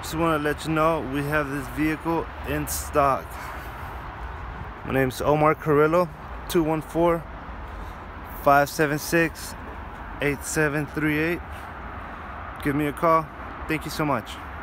Just want to let you know we have this vehicle in stock. My name's Omar Carrillo. 214-576-8738. Give me a call. Thank you so much.